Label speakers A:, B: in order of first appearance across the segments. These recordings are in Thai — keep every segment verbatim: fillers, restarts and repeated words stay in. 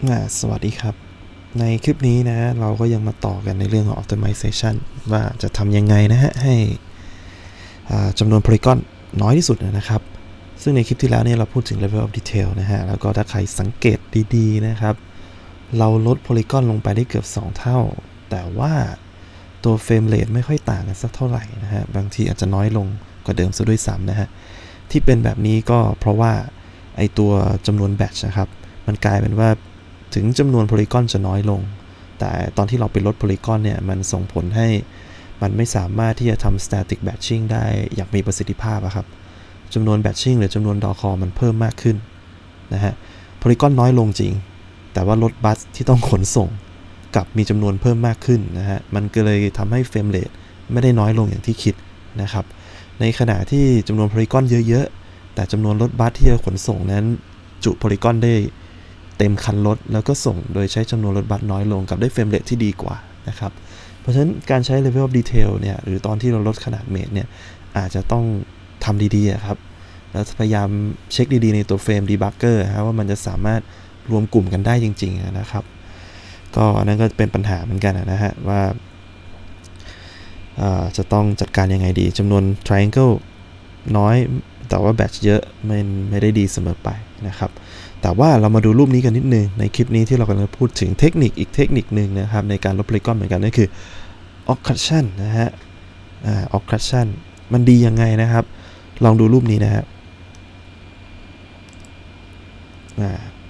A: สวัสดีครับในคลิปนี้นะเราก็ยังมาต่อกันในเรื่องของ optimization ว่าจะทำยังไงนะฮะให้จำนวน polygon น้อยที่สุดนะครับซึ่งในคลิปที่แล้วเนี่ยเราพูดถึง level of detail นะฮะแล้วก็ถ้าใครสังเกตดีๆนะครับเราลด polygon ลงไปได้เกือบสองเท่าแต่ว่าตัว frame rate ไม่ค่อยต่างกันสักเท่าไหร่นะฮะบางทีอาจจะน้อยลงกว่าเดิมซะด้วยซ้ำนะฮะที่เป็นแบบนี้ก็เพราะว่าไอตัวจำนวน batch นะครับมันกลายเป็นว่าถึงจำนวนโพลีกอนจะน้อยลงแต่ตอนที่เราไปลดโพลีกอนเนี่ยมันส่งผลให้มันไม่สามารถที่จะทำ static batching ได้อย่างมีประสิทธิภาพครับจำนวน batching หรือจำนวนดอคอมันเพิ่มมากขึ้นนะฮะโพลีกอนน้อยลงจริงแต่ว่ารถบัสที่ต้องขนส่งกับมีจำนวนเพิ่มมากขึ้นนะฮะมันก็เลยทำให้เฟรมเรทไม่ได้น้อยลงอย่างที่คิดนะครับในขณะที่จำนวนโพลีกอนเยอะๆแต่จำนวนรถบัสที่จะขนส่งนั้นจุโพลีกอนได้เต็มคันรถแล้วก็ส่งโดยใช้จำนวนรถบัสน้อยลงกับได้เฟรมเรทที่ดีกว่านะครับเพราะฉะนั้นการใช้ level of detail เนี่ยหรือตอนที่เราลดขนาดเมตรเนี่ยอาจจะต้องทำดีๆครับแล้วพยายามเช็คดีๆในตัวเฟรม debugger ฮะว่ามันจะสามารถรวมกลุ่มกันได้จริงๆนะครับก็อันนั้นก็เป็นปัญหาเหมือนกันนะฮะว่าจะต้องจัดการยังไงดีจำนวน triangle น้อยแต่ว่า batch เยอะไม่ไม่ได้ดีเสมอไปนะครับแต่ว่าเรามาดูรูปนี้กันนิดนึงในคลิปนี้ที่เรากำลังพูดถึงเทคนิคอีกเทคนิคหนึ่งนะครับในการลดโพลีกอนเหมือนกันนั่นคือ occlusion นะฮะอ่า occlusion มันดียังไงนะครับลองดูรูปนี้นะฮะอ่า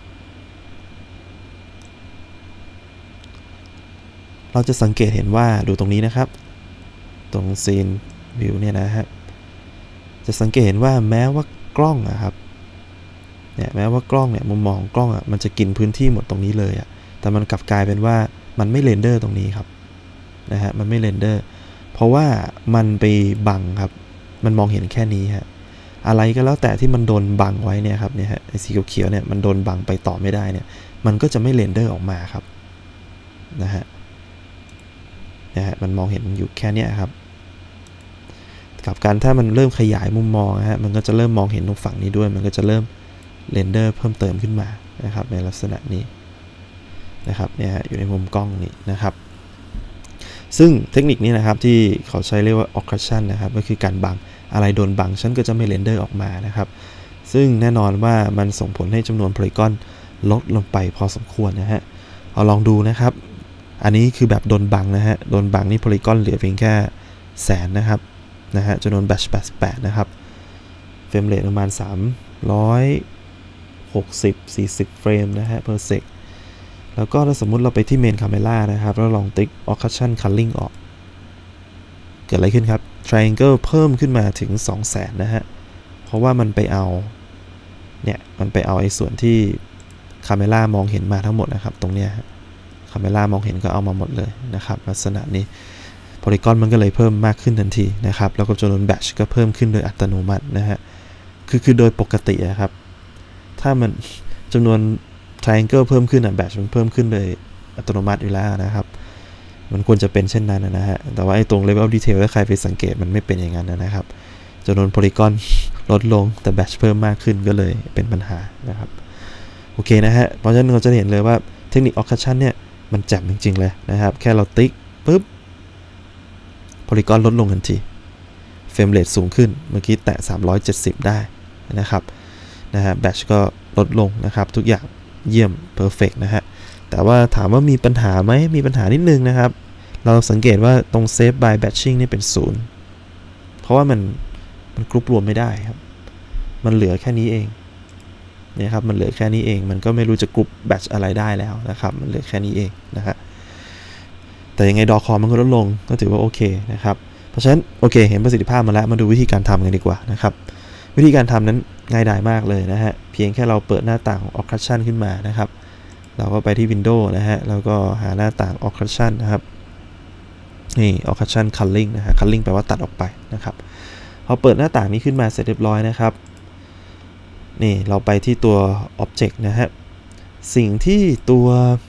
A: เราจะสังเกตเห็นว่าดูตรงนี้นะครับตรงซีนวิวเนี่ยนะฮะจะสังเกตเห็นว่าแม้ว่ากล้องนะครับเนี่ยแม้ว่ากล้องเนี่ยมุมมองของกล้องอ่ะมันจะกินพื้นที่หมดตรงนี้เลยอ่ะแต่มันกลับกลายเป็นว่ามันไม่เรนเดอร์ตรงนี้ครับนะฮะมันไม่เรนเดอร์เพราะว่ามันไปบังครับมันมองเห็นแค่นี้ฮะอะไรก็แล้วแต่ที่มันโดนบังไว้เนี่ยครับเนี่ยฮะไอ้สีเขียวๆเนี่ยมันโดนบังไปต่อไม่ได้เนี่ยมันก็จะไม่เรนเดอร์ออกมาครับนะฮะนะฮะมันมองเห็นอยู่แค่นี้ครับกับการถ้ามันเริ่มขยายมุมมองฮะมันก็จะเริ่มมองเห็นตรงฝั่งนี้ด้วยมันก็จะเริ่มเรนเดอร์เพิ่มเติมขึ้นมานะครับในลักษณะนี้นะครับเนี่ยอยู่ในมุมกล้องนี้นะครับซึ่งเทคนิคนี้นะครับที่เขาใช้เรียกว่า occlusion นะครับก็คือการบังอะไรโดนบังฉันก็จะไม่เรนเดอร์ออกมานะครับซึ่งแน่นอนว่ามันส่งผลให้จำนวนโพลีกอนลดลงไปพอสมควรนะฮะเอาลองดูนะครับอันนี้คือแบบโดนบังนะฮะโดนบังนี่โพลีกอนเหลือเพียงแค่แสนนะครับนะฮะจำนวนแบตแปดสิบแปดนะครับเฟรมเรทประมาณสามร้อยหกสิบ สี่สิบเฟรมนะฮะ per sec แล้วก็ถ้าสมมุติเราไปที่เมนคาเมล่านะครับแล้วลองติ๊ก occlusion culling ออกเกิดอะไรขึ้นครับ triangle เพิ่มขึ้นมาถึง สองแสน นะฮะเพราะว่ามันไปเอาเนี่ยมันไปเอาไอ้ส่วนที่คาเมล่ามองเห็นมาทั้งหมดนะครับตรงเนี้ยคาเมล่ามองเห็นก็เอามาหมดเลยนะครับลักษณะนี้โพลีกอนมันก็เลยเพิ่มมากขึ้นทันทีนะครับแล้วก็จำนวนแบตช์ก็เพิ่มขึ้นโดยอัตโนมัตินะฮะคือคือโดยปกตินะครับถ้ามันจำนวน triangle เพิ่มขึ้นอ่ะแบตช์มันเพิ่มขึ้นโดยอัตโนมัติอยู่แล้วนะครับมันควรจะเป็นเช่นนั้นนะฮะแต่ว่าไอ้ตรง level of detail ถ้าใครไปสังเกตมันไม่เป็นอย่างนั้นนะครับจำนวนโพลีกอนลดลงแต่แบตช์เพิ่มมากขึ้นก็เลยเป็นปัญหานะครับโอเคนะฮะเพราะฉะนั้นเราจะเห็นเลยว่าเทคนิค occlusion เนี่ยมันแจ่มจริงๆเลยนะครับแค่เราติ๊กปุ๊บโพลีกอนลดลงทันทีเฟรมเรทสูงขึ้นเมื่อกี้แตะสามร้อยเจ็ดสิบได้นะครับนะฮะแบตช์ก็ลดลงนะครับทุกอย่างเยี่ยมเพอร์เฟกต์นะฮะแต่ว่าถามว่ามีปัญหาไหมมีปัญหานิดนึงนะครับเราสังเกตว่าตรง save by batching นี่เป็นศูนย์เพราะว่ามันมันกรุ๊ปรวมไม่ได้ครับมันเหลือแค่นี้เองเนี่ยครับมันเหลือแค่นี้เองมันก็ไม่รู้จะกรุ๊ปแบตช์อะไรได้แล้วนะครับมันเหลือแค่นี้เองนะฮะแต่ยังไงดอคอมันก็ลดลงก็ถือว่าโอเคนะครับเพราะฉะนั้นโอเคเห็นประสิทธิภาพมาแล้วมาดูวิธีการทำกันดีกว่านะครับวิธีการทำนั้นง่ายดายมากเลยนะฮะเพียงแค่เราเปิดหน้าต่างของ occlusion ขึ้นมานะครับเราก็ไปที่ Windows นะฮะแล้วก็หาหน้าต่าง occlusion นะครับนี่ occlusion culling นะฮะ culling แปลว่าตัดออกไปนะครับพอเปิดหน้าต่างนี้ขึ้นมาเสร็จเรียบร้อยนะครับนี่เราไปที่ตัว object นะฮะสิ่งที่ตัว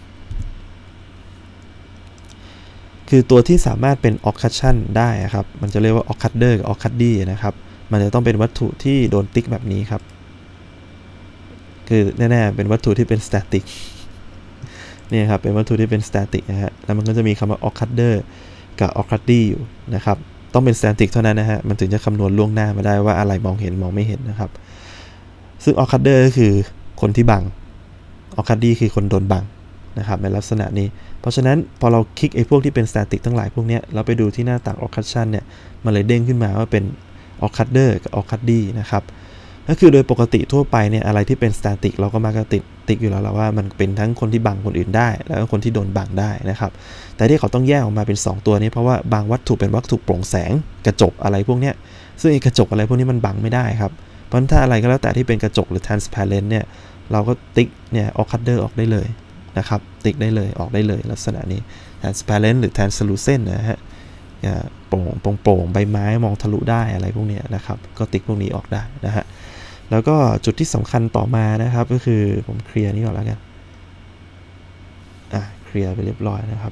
A: คือตัวที่สามารถเป็น occlusion ได้ครับมันจะเรียกว่า occluder กับ occludee นะครับมันจะต้องเป็นวัตถุที่โดนติ๊กแบบนี้ครับคือแน่ๆเป็นวัตถุที่เป็น static นี่ครับเป็นวัตถุที่เป็น static นะฮะแล้วมันก็จะมีคำว่า occluder กับ occludy อยู่นะครับต้องเป็น static เท่านั้นนะฮะมันถึงจะคำนวณล่วงหน้ามาได้ว่าอะไรมองเห็นมองไม่เห็นนะครับซึ่ง occluder ก็คือคนที่บัง occludy คือคนโดนบังนะครับในลักษณะนี้เพราะฉะนั้นพอเราคลิกไอ้พวกที่เป็น static ทั้งหลายพวกนี้เราไปดูที่หน้าต่าง occlusion เนี่ยมันเลยเด้งขึ้นมาว่าเป็น occluder กับ occludy นะครับก็คือโดยปกติทั่วไปเนี่ยอะไรที่เป็น static เราก็มักจะติดติ๊กอยู่แล้วแหละว่ามันเป็นทั้งคนที่บังคนอื่นได้แล้วก็คนที่โดนบังได้นะครับแต่ที่เขาต้องแยกออกมาเป็นสองตัวนี้เพราะว่าบางวัตถุเป็นวัตถุโปร่งแสงกระจกอะไรพวกนี้ซึ่งไอ้กระจกอะไรพวกนี้มันบังไม่ได้ครับเพราะฉะนั้นถ้าอะไรก็แล้วแต่ที่เป็นกระจกหรือ transparent เนี่ยเราก็ติ๊กเนี่ย occluder ออกได้เลยนะครับติ๊กได้เลยออกได้เลยลักษณะนี้ transparent หรือ translucent นะฮะโปร่งโปร่งใบไม้มองทะลุได้อะไรพวกนี้นะครับก็ติ๊กพวกนี้ออกได้นะฮะแล้วก็จุดที่สำคัญต่อมานะครับก็คือผมเคลียร์นี่ก่อนแล้วกันอ่ะเคลียร์ไปเรียบร้อยนะครับ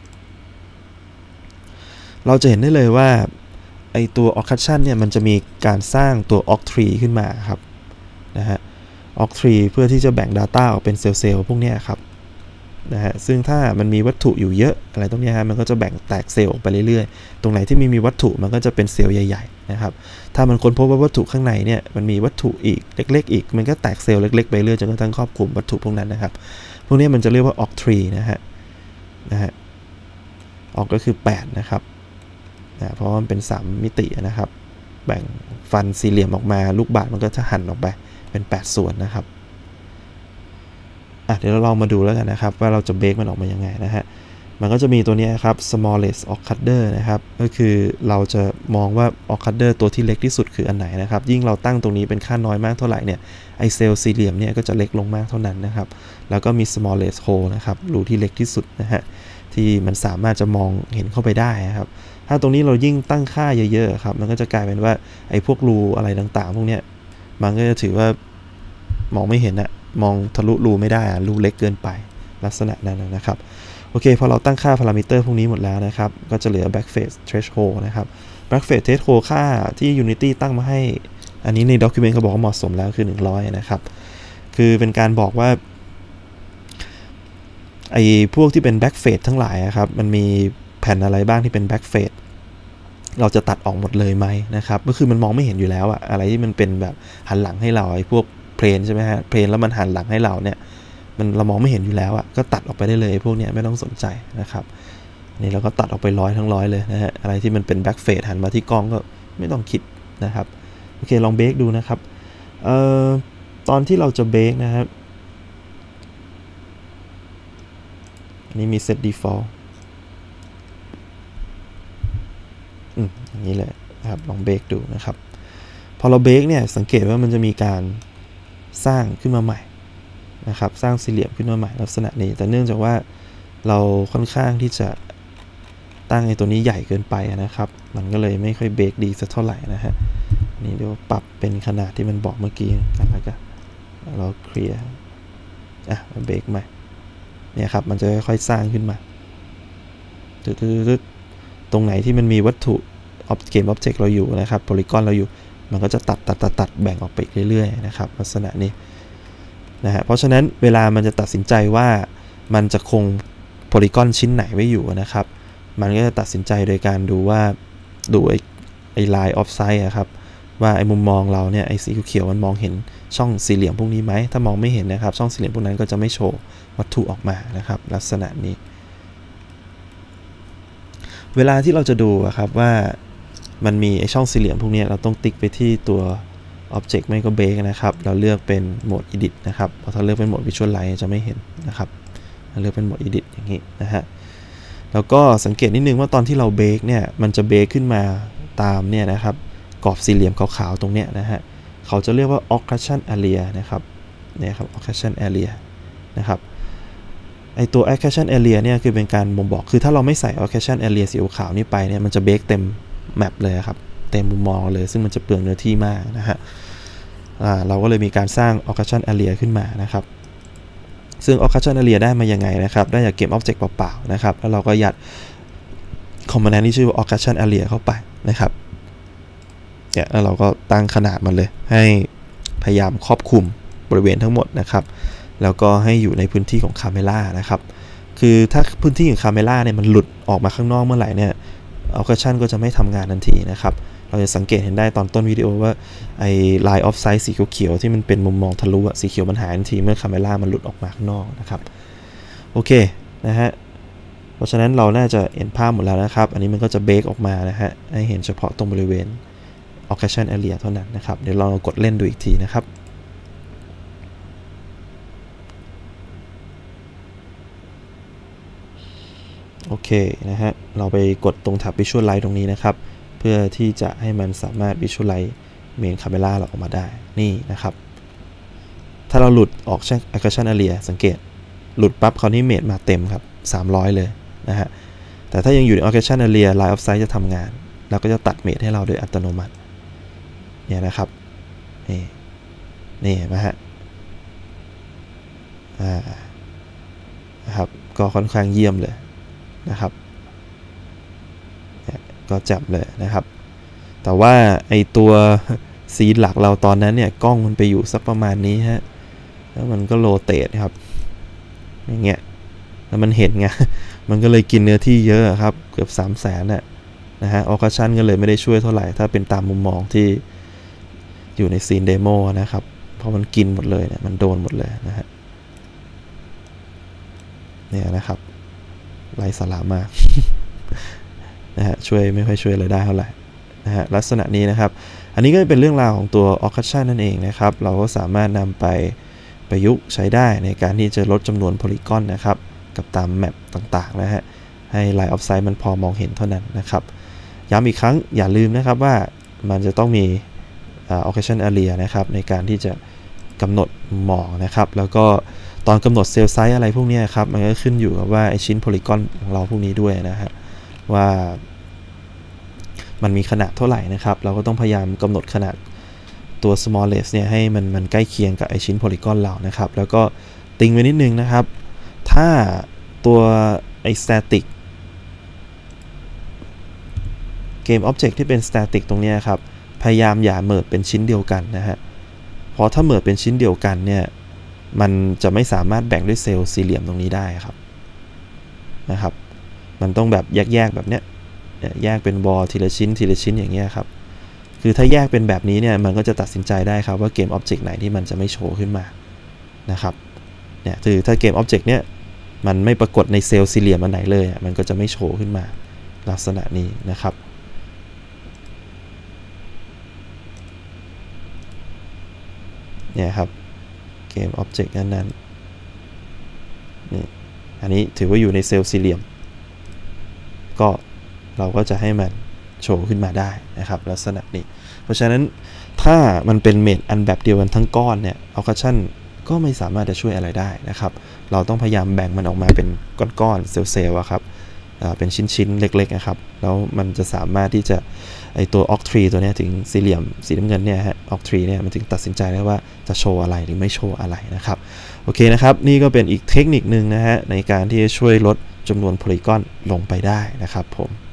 A: เราจะเห็นได้เลยว่าไอตัว occlusion เนี่ยมันจะมีการสร้างตัว oc tree ขึ้นมาครับนะฮะ oc tree เพื่อที่จะแบ่ง data ออกเป็นเซลล์ๆพวกนี้ครับนะฮะซึ่งถ้ามันมีวัตถุอยู่เยอะอะไรตรงนี้ฮะมันก็จะแบ่งแตกเซลล์ออกไปเรื่อยๆตรงไหนที่มีมีวัตถุมันก็จะเป็นเซลล์ใหญ่ๆนะครับถ้ามันค้นพบว่าวัตถุข้างในเนี่ยมันมีวัตถุอีกเล็กๆอีกมันก็แตกเซลล์เล็กๆไปเรื่อยจนกระทั่งครอบคลุมวัตถุพวกนั้นนะครับพวกนี้มันจะเรียกว่า oc tree นะฮะนะฮะ oc ก็คือแปดนะครับนะเพราะมันเป็นสามมิตินะครับแบ่งฟันสี่เหลี่ยมออกมาลูกบาศก์มันก็จะหั่นออกไปเป็นแปดส่วนนะครับอ่ะเดี๋ยวเราลองมาดูแล้วกันนะครับว่าเราจะเบรกมันออกมายังไงนะฮะมันก็จะมีตัวนี้ครับ smallest occluder นะครับก็คือเราจะมองว่า occluder ตัวที่เล็กที่สุดคืออันไหนนะครับยิ่งเราตั้งตรงนี้เป็นค่าน้อยมากเท่าไหร่เนี่ยไอเซลล์สี่เหลี่ยมเนี่ยก็จะเล็กลงมากเท่านั้นนะครับแล้วก็มี smallest hole นะครับรูที่เล็กที่สุดนะฮะที่มันสามารถจะมองเห็นเข้าไปได้นะครับถ้าตรงนี้เรายิ่งตั้งค่าเยอะๆครับมันก็จะกลายเป็นว่าไอ้พวกรูอะไรต่างๆพวกเนี้ยมันก็จะถือว่ามองไม่เห็นอะมองทะลุรูไม่ได้รูเล็กเกินไปลักษณะนั้นนะครับโอเคพอเราตั้งค่าพารามิเตอร์พวกนี้หมดแล้วนะครับก็จะเหลือ backface threshold นะครับ backface threshold ค่าที่ Unity ตั้งมาให้อันนี้ใน document เขาบอกว่าเหมาะสมแล้วคือหนึ่งร้อยนะครับคือเป็นการบอกว่าไอ้พวกที่เป็น backface ทั้งหลายครับมันมีแผ่นอะไรบ้างที่เป็น backface เราจะตัดออกหมดเลยไหมนะครับก็คือมันมองไม่เห็นอยู่แล้วอะอะไรที่มันเป็นแบบหันหลังให้เราไอ้พวกเพลนใช่ไหมฮะเพลนแล้วมันหันหลังให้เราเนี่ยมันเรามองไม่เห็นอยู่แล้วอะก็ตัดออกไปได้เลยพวกเนี้ยไม่ต้องสนใจนะครับนี่เราก็ตัดออกไปร้อยทั้งร้อยเลยนะฮะอะไรที่มันเป็นแบ็กเฟสหันมาที่กล้องก็ไม่ต้องคิดนะครับโอเคลองเบรกดูนะครับเอ่อตอนที่เราจะเบรกนะครับอันนี้มี set default อืมอย่างนี้เลยนะครับลองเบรกดูนะครับพอเราเบรกเนี่ยสังเกตว่ามันจะมีการสร้างขึ้นมาใหม่นะครับสร้างสี่เหลี่ยมขึ้นมาใหม่ลักษณะนี้แต่เนื่องจากว่าเราค่อนข้างที่จะตั้งไอ้ตัวนี้ใหญ่เกินไปนะครับมันก็เลยไม่ค่อยเบรกดีสักเท่าไหร่นะฮะนี่เดี๋ยวปรับเป็นขนาดที่มันบอกเมื่อกี้กันแล้วกันเราเคลียร์อ่ะเบรกใหม่เนี่ยครับมันจะค่อยๆสร้างขึ้นมาตึ๊ดๆตรงไหนที่มันมีวัตถุเกม object เราอยู่นะครับโพลีกอนเราอยู่มันก็จะตัดตัดตัดตัดแบ่งออกไปเรื่อยๆนะครับลักษณะนี้นะฮะเพราะฉะนั้นเวลามันจะตัดสินใจว่ามันจะคงโพลีกอนชิ้นไหนไว้อยู่นะครับมันก็จะตัดสินใจโดยการดูว่าดูไอ้ไอ้ line of sight อะครับว่าไอ้มุมมองเราเนี่ยไอ้สีเขียวมันมองเห็นช่องสี่เหลี่ยมพวกนี้ไหมถ้ามองไม่เห็นนะครับช่องสี่เหลี่ยมพวกนั้นก็จะไม่โชว์วัตถุออกมานะครับลักษณะนี้เวลาที่เราจะดูอะครับว่ามันมีไอ้ช่องสี่เหลี่ยมพวกนี้เราต้องติ๊กไปที่ตัว object ไม่ก็ break นะครับเราเลือกเป็นโหมด edit นะครับพอถ้าเลือกเป็นโหมด visualize จะไม่เห็นนะครับเราเลือกเป็นโหมด edit อย่างนี้นะฮะแล้วก็สังเกตนิดนึงว่าตอนที่เรา break เนี่ยมันจะ break ขึ้นมาตามเนี่ยนะครับกรอบสี่เหลี่ยมขาวๆตรงเนี้ยนะฮะเขาจะเรียกว่า occlusion area นะครับเนี่ยครับ occlusion area นะครับไอตัว occlusion area เนี่ยคือเป็นการบ่งบอกคือถ้าเราไม่ใส่ occlusion area สีขาวนี่ไปเนี่ยมันจะ break เต็มแมปเลยครับเต็มมุมมองเลยซึ่งมันจะเปลืองเนื้อที่มากนะฮะเราก็เลยมีการสร้าง occlusion area ขึ้นมานะครับซึ่ง occlusion area ได้มายังไงนะครับได้จากเกม object เปล่าๆนะครับแล้วเราก็ยัด component ที่ชื่อว่า occlusion area เข้าไปนะครับเนี่ยแล้วเราก็ตั้งขนาดมันเลยให้พยายามครอบคลุมบริเวณทั้งหมดนะครับแล้วก็ให้อยู่ในพื้นที่ของ camera นะครับคือถ้าพื้นที่ของ Camera เนี่ยมันหลุดออกมาข้างนอกเมื่อไหร่เนี่ย Occlusion ก็จะไม่ทำงานทันทีนะครับเราจะสังเกตเห็นได้ตอนต้นวิดีโอว่าไอ้ line of sight สีเขียวๆที่มันเป็นมุมมองทะลุอะสีเขียวมันหายทันทีเมื่อ Camera มันหลุดออกมาข้างนอกนะครับโอเคนะฮะเพราะฉะนั้นเราน่าจะเห็นภาพหมดแล้วนะครับอันนี้มันก็จะเบรกออกมานะฮะให้เห็นเฉพาะตรงบริเวณ Occlusion area เท่านั้นนะครับเดี๋ยวเรากดเล่นดูอีกทีนะครับโอเคนะฮะเราไปกดตรงแท็บ Visualize ตรงนี้นะครับเพื่อที่จะให้มันสามารถ Visualize Main Camera เราออกมาได้นี่นะครับถ้าเราหลุดออกจาก Occlusion area สังเกตหลุดปั๊บคราวนี้เมทมาเต็มครับสามร้อยเลยนะฮะแต่ถ้ายังอยู่ใน Occlusion area Line of Sight จะทำงานแล้วก็จะตัดเมทให้เราโดยอัตโนมัติเนี่ยนะครับนี่นี่เห็นไหมฮะอ่านะครับก็ค่อนข้างเยี่ยมเลยนะครับก็จับเลยนะครับแต่ว่าไอตัวซีนหลักเราตอนนั้นเนี่ยกล้องมันไปอยู่สักประมาณนี้ฮะแล้วมันก็โรเตทครับอย่างเงี้ยแล้วมันเห็นไงมันก็เลยกินเนื้อที่เยอะครับเกือบสามแสนน่ะนะฮะ Occlusion ก็เลยไม่ได้ช่วยเท่าไหร่ถ้าเป็นตามมุมมองที่อยู่ในซีนเดโมนะครับเพราะมันกินหมดเลยเนี่ยมันโดนหมดเลยนะฮะเนี่ยนะครับไร้สาระมาก นะฮะช่วยไม่ค่อยช่วยอะไรได้เท่าไหร่นะฮะลักษณะนี้นะครับอันนี้ก็เป็นเรื่องราวของตัว Occlusion นั่นเองนะครับเราก็สามารถนำไปประยุกต์ใช้ได้ในการที่จะลดจำนวนโพลีกอนนะครับกับตามแมปต่างๆนะฮะให้ Line of Sight มันพอมองเห็นเท่านั้นนะครับย้ำอีกครั้งอย่าลืมนะครับว่ามันจะต้องมี Occlusion area นะครับในการที่จะกำหนดมองนะครับแล้วก็ตอนกำหนดเซลล์ไซส์อะไรพวกนี้ครับมันก็ขึ้นอยู่กับว่าไอชิ้นโพลีกอนของเราพวกนี้ด้วยนะฮะว่ามันมีขนาดเท่าไหร่นะครับเราก็ต้องพยายามกำหนดขนาดตัว smallest เนี่ยให้มันมันใกล้เคียงกับไอชิ้นโพลีกอนเรานะครับแล้วก็ติงไว้นิดนึงนะครับถ้าตัวไอ static เกม object ที่เป็น static ตรงนี้ครับพยายามอย่าเมิร์จเป็นชิ้นเดียวกันนะฮะเพราะถ้าเมิร์จเป็นชิ้นเดียวกันเนี่ยมันจะไม่สามารถแบ่งด้วยเซลล์สี่เหลี่ยมตรงนี้ได้ครับนะครับมันต้องแบบแยกๆแบบเนี้ยแยกเป็นบอลทีละชิ้นทีละชิ้นอย่างเงี้ยครับคือถ้าแยกเป็นแบบนี้เนี่ยมันก็จะตัดสินใจได้ครับว่าเกม Object ไหนที่มันจะไม่โชว์ขึ้นมานะครับเนี่ยคือถ้าเกม Object เนี่ยมันไม่ปรากฏในเซลล์สี่เหลี่ยมอันไหนเลยมันก็จะไม่โชว์ขึ้นมาลักษณะนี้นะครับเนี่ยครับเกม Object นั้นๆนี่อันนี้ถือว่าอยู่ในเซลล์สี่เหลี่ยมก็เราก็จะให้มันโชว์ขึ้นมาได้นะครับลักษณะนี้เพราะฉะนั้นถ้ามันเป็นเมทอันแบบเดียวกันทั้งก้อนเนี่ย Occlusion ก็ไม่สามารถจะช่วยอะไรได้นะครับเราต้องพยายามแบ่งมันออกมาเป็นก้อนๆเซลล์ๆครับเป็นชิ้นๆเล็กๆนะครับแล้วมันจะสามารถที่จะไอตัว Octree ตัวนี้ถึงสี่เหลี่ยมสีน้ำเงินเนี่ยฮะ Octree เนี่ยมันถึงตัดสินใจได้ว่าจะโชว์อะไรหรือไม่โชว์อะไรนะครับโอเคนะครับนี่ก็เป็นอีกเทคนิคนึงนะฮะในการที่จะช่วยลดจำนวนโพลีกอนลงไปได้นะครับผม